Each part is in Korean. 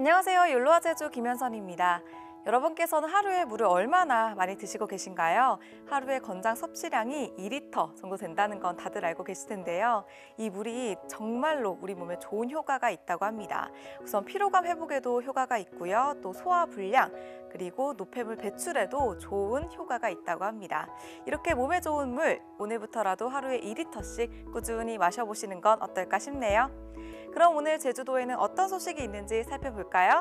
안녕하세요. 율로와 제주 김현선입니다. 여러분께서는 하루에 물을 얼마나 많이 드시고 계신가요? 하루에 건강 섭취량이 2리터 정도 된다는 건 다들 알고 계실 텐데요. 이 물이 정말로 우리 몸에 좋은 효과가 있다고 합니다. 우선 피로감 회복에도 효과가 있고요. 또 소화 불량, 그리고 노폐물 배출에도 좋은 효과가 있다고 합니다. 이렇게 몸에 좋은 물, 오늘부터라도 하루에 2리터씩 꾸준히 마셔보시는 건 어떨까 싶네요. 그럼 오늘 제주도에는 어떤 소식이 있는지 살펴볼까요?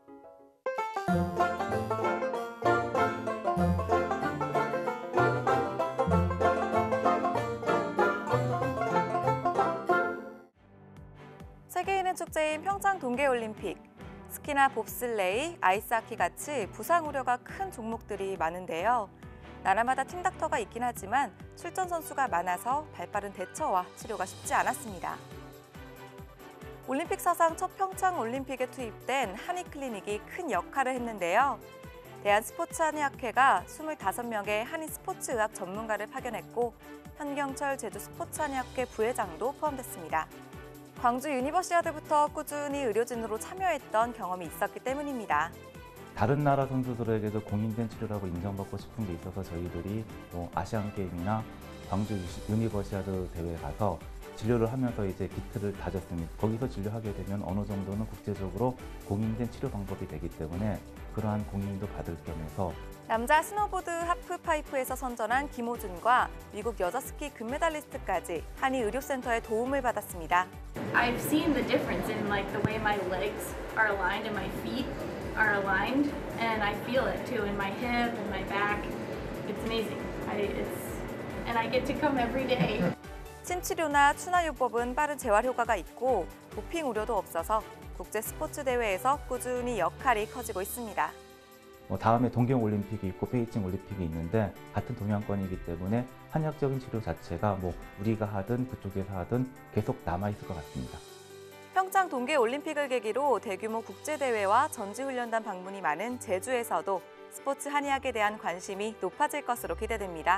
세계 있는 축제인 평창 동계올림픽. 스키나 봅슬레이, 아이스하키 같이 부상 우려가 큰 종목들이 많은데요. 나라마다 팀닥터가 있긴 하지만 출전 선수가 많아서 발빠른 대처와 치료가 쉽지 않았습니다. 올림픽 사상 첫 평창 올림픽에 투입된 한의클리닉이 큰 역할을 했는데요. 대한스포츠한의학회가 25명의 한의 스포츠의학 전문가를 파견했고 현경철 제주스포츠한의학회 부회장도 포함됐습니다. 광주 유니버시아드부터 꾸준히 의료진으로 참여했던 경험이 있었기 때문입니다. 다른 나라 선수들에게도 공인된 치료라고 인정받고 싶은 게 있어서 저희들이 아시안게임이나 광주 유니버시아드 대회에 가서 진료를 하면서 이제 기틀을 다졌습니다. 거기서 진료하게 되면 어느 정도는 국제적으로 공인된 치료 방법이 되기 때문에 그러한 공인도 받을 겸해서 남자 스노보드 하프파이프에서 선전한 김호준과 미국 여자 스키 금메달리스트까지 한의 의료센터의 도움을 받았습니다. I've seen the difference in like the way my legs are aligned and my feet are aligned, and I feel it too in my hip and my back. It's amazing. And I get to come every day. 침치료나 추나요법은 빠른 재활 효과가 있고 도핑 우려도 없어서 국제 스포츠 대회에서 꾸준히 역할이 커지고 있습니다. 다음에 동경올림픽이 있고 베이징 올림픽이 있는데 같은 동양권이기 때문에 한의학적인 치료 자체가 우리가 하든 그쪽에서 하든 계속 남아있을 것 같습니다. 평창 동계올림픽을 계기로 대규모 국제대회와 전지훈련단 방문이 많은 제주에서도 스포츠 한의학에 대한 관심이 높아질 것으로 기대됩니다.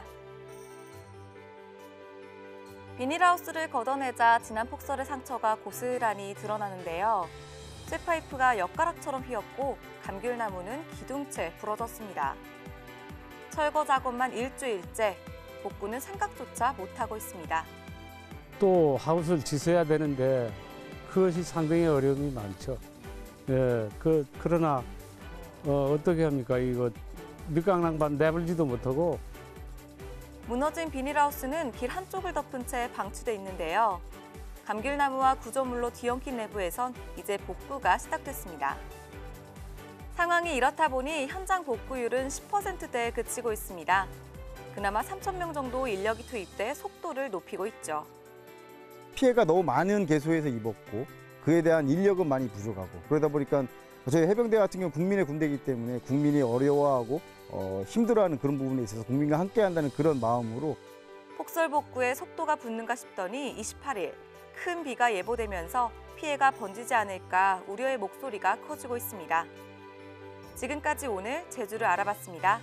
비닐하우스를 걷어내자 진한 폭설의 상처가 고스란히 드러나는데요. 쇠파이프가 엿가락처럼 휘었고 감귤나무는 기둥채 부러졌습니다. 철거 작업만 일주일째, 복구는 생각조차 못하고 있습니다. 또 하우스를 지어야 되는데 그것이 상당히 어려움이 많죠. 예, 그러나 어떻게 합니까? 이거 밑강낭반 내버리지도 못하고. 무너진 비닐하우스는 길 한쪽을 덮은 채 방치돼 있는데요. 감귤나무와 구조물로 뒤엉킨 내부에선 이제 복구가 시작됐습니다. 상황이 이렇다 보니 현장 복구율은 10%대에 그치고 있습니다. 그나마 3,000명 정도 인력이 투입돼 속도를 높이고 있죠. 피해가 너무 많은 개소에서 입었고 그에 대한 인력은 많이 부족하고 그러다 보니까 저희 해병대 같은 경우 국민의 군대이기 때문에 국민이 어려워하고 힘들어하는 그런 부분에 있어서 국민과 함께한다는 그런 마음으로 폭설 복구에 속도가 붙는가 싶더니 28일 큰 비가 예보되면서 피해가 번지지 않을까 우려의 목소리가 커지고 있습니다. 지금까지 오늘 제주를 알아봤습니다.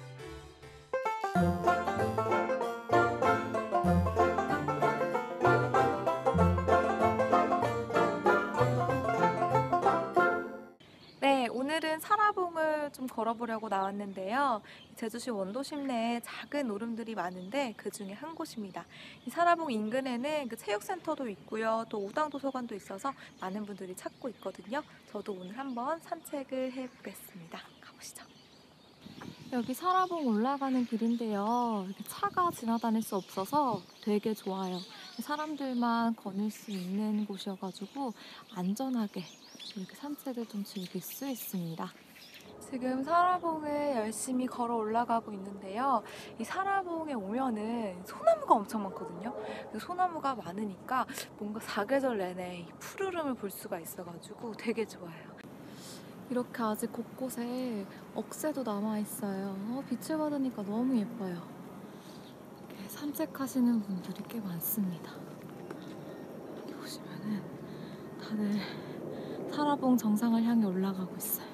네, 오늘은 사라봉을 좀 걸어보려고 나왔는데요. 제주시 원도심 내에 작은 오름들이 많은데 그중에 한 곳입니다. 이 사라봉 인근에는 체육센터도 있고요. 또 우당도서관도 있어서 많은 분들이 찾고 있거든요. 저도 오늘 한번 산책을 해보겠습니다. 가보시죠. 여기 사라봉 올라가는 길인데요. 이렇게 차가 지나다닐 수 없어서 되게 좋아요. 사람들만 거닐 수 있는 곳이어가지고 안전하게 이렇게 산책을 좀 즐길 수 있습니다. 지금 사라봉을 열심히 걸어 올라가고 있는데요. 이 사라봉에 오면은 소나무가 엄청 많거든요. 소나무가 많으니까 뭔가 사계절 내내 이 푸르름을 볼 수가 있어가지고 되게 좋아요. 이렇게 아직 곳곳에 억새도 남아있어요. 빛을 받으니까 너무 예뻐요. 이렇게 산책하시는 분들이 꽤 많습니다. 여기 보시면은 다들 사라봉 정상을 향해 올라가고 있어요.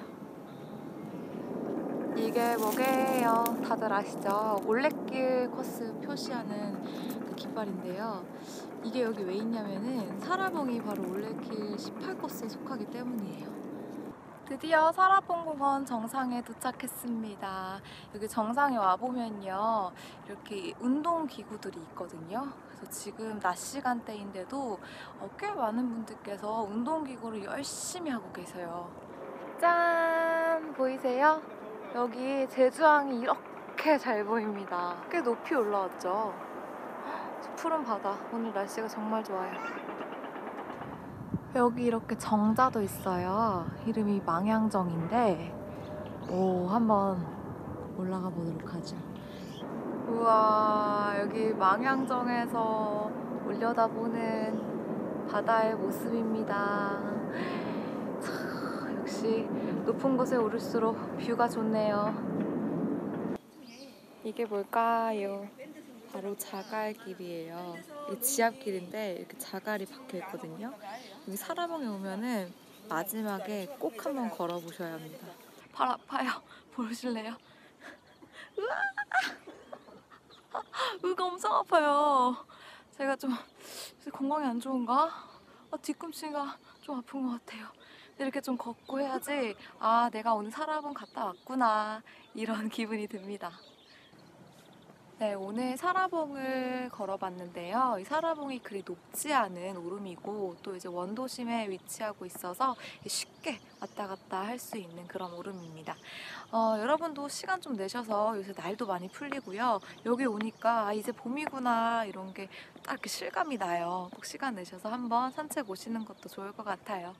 이게 뭐게요? 다들 아시죠? 올레길 코스 표시하는 그 깃발인데요. 이게 여기 왜 있냐면은 사라봉이 바로 올레길 18코스에 속하기 때문이에요. 드디어 사라봉공원 정상에 도착했습니다. 여기 정상에 와보면요, 이렇게 운동기구들이 있거든요. 그래서 지금 낮 시간대인데도 꽤 많은 분들께서 운동기구를 열심히 하고 계세요. 짠! 보이세요? 여기 제주항이 이렇게 잘 보입니다. 꽤 높이 올라왔죠? 저 푸른 바다, 오늘 날씨가 정말 좋아요. 여기 이렇게 정자도 있어요. 이름이 망향정인데, 한번 올라가 보도록 하죠. 우와, 여기 망향정에서 올려다보는 바다의 모습입니다. 참, 역시 높은 곳에 오를수록 뷰가 좋네요. 이게 뭘까요? 바로 자갈길이에요. 이게 지압길인데 이렇게 자갈이 박혀 있거든요. 여기 사라봉에 오면은 마지막에 꼭 한번 걸어보셔야 합니다. 발 아파요. 보실래요? 으가 엄청 아파요. 제가 좀 건강이 안 좋은가? 뒤꿈치가 좀 아픈 것 같아요. 이렇게 좀 걷고 해야지 내가 오늘 사라봉 갔다 왔구나 이런 기분이 듭니다. 네, 오늘 사라봉을 걸어봤는데요. 이 사라봉이 그리 높지 않은 오름이고 또 이제 원도심에 위치하고 있어서 쉽게 왔다 갔다 할 수 있는 그런 오름입니다. 여러분도 시간 좀 내셔서 요새 날도 많이 풀리고요. 여기 오니까 이제 봄이구나 이런 게 딱 이렇게 실감이 나요. 꼭 시간 내셔서 한번 산책 오시는 것도 좋을 것 같아요.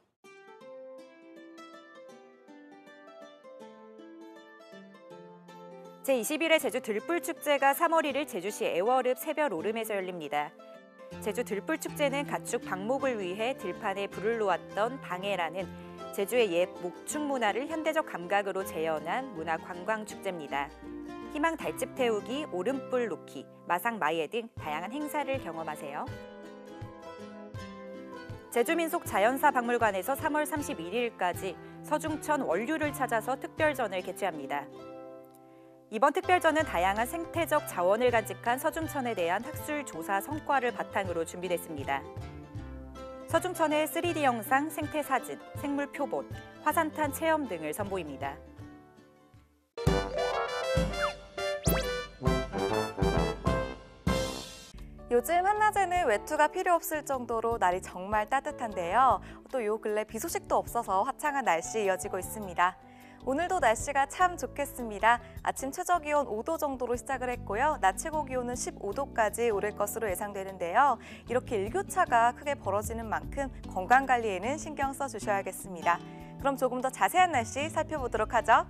제21회 제주 들불축제가 3월 1일 제주시 애월읍 새별 오름에서 열립니다. 제주 들불축제는 가축 방목을 위해 들판에 불을 놓았던 방해라는 제주의 옛 목축 문화를 현대적 감각으로 재현한 문화 관광 축제입니다. 희망 달집 태우기, 오름불 놓기, 마상 마예 등 다양한 행사를 경험하세요. 제주민속 자연사 박물관에서 3월 31일까지 서중천 원류를 찾아서 특별전을 개최합니다. 이번 특별전은 다양한 생태적 자원을 간직한 서중천에 대한 학술 조사 성과를 바탕으로 준비됐습니다. 서중천의 3D 영상, 생태 사진, 생물 표본, 화산탄 체험 등을 선보입니다. 요즘 한낮에는 외투가 필요 없을 정도로 날이 정말 따뜻한데요. 또 요 근래 비 소식도 없어서 화창한 날씨 이어지고 있습니다. 오늘도 날씨가 참 좋겠습니다. 아침 최저기온 5도 정도로 시작을 했고요. 낮 최고기온은 15도까지 오를 것으로 예상되는데요. 이렇게 일교차가 크게 벌어지는 만큼 건강관리에는 신경 써주셔야겠습니다. 그럼 조금 더 자세한 날씨 살펴보도록 하죠.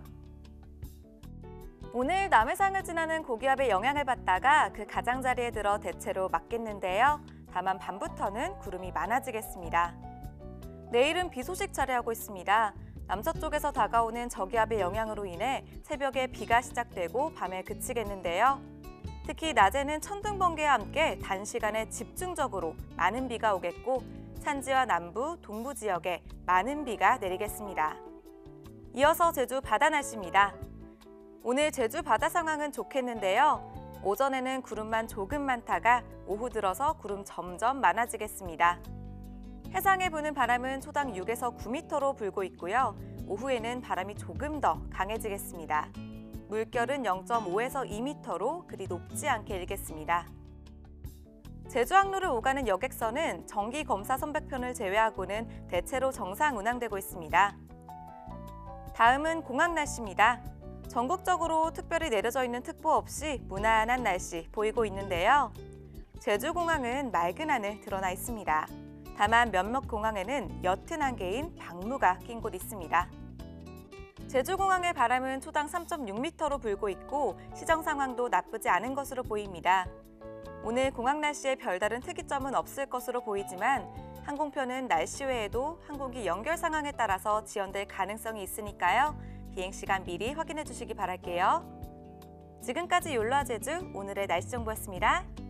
오늘 남해상을 지나는 고기압의 영향을 받다가 그 가장자리에 들어 대체로 맑겠는데요. 다만 밤부터는 구름이 많아지겠습니다. 내일은 비 소식 자리하고 있습니다. 남서쪽에서 다가오는 저기압의 영향으로 인해 새벽에 비가 시작되고 밤에 그치겠는데요. 특히 낮에는 천둥 번개와 함께 단시간에 집중적으로 많은 비가 오겠고 산지와 남부, 동부 지역에 많은 비가 내리겠습니다. 이어서 제주 바다 날씨입니다. 오늘 제주 바다 상황은 좋겠는데요. 오전에는 구름만 조금 많다가 오후 들어서 구름 점점 많아지겠습니다. 해상에 부는 바람은 초당 6에서 9m로 불고 있고요. 오후에는 바람이 조금 더 강해지겠습니다. 물결은 0.5에서 2m로 그리 높지 않게 일겠습니다. 제주항로를 오가는 여객선은 정기 검사 선박편을 제외하고는 대체로 정상 운항되고 있습니다. 다음은 공항 날씨입니다. 전국적으로 특별히 내려져 있는 특보 없이 무난한 날씨 보이고 있는데요. 제주공항은 맑은 하늘 드러나 있습니다. 다만 몇몇 공항에는 옅은 안개인 방무가 낀 곳 있습니다. 제주공항의 바람은 초당 3.6m로 불고 있고 시정 상황도 나쁘지 않은 것으로 보입니다. 오늘 공항 날씨에 별다른 특이점은 없을 것으로 보이지만 항공편은 날씨 외에도 항공기 연결 상황에 따라서 지연될 가능성이 있으니까요. 비행시간 미리 확인해 주시기 바랄게요. 지금까지 욜로와 제주 오늘의 날씨 정보였습니다.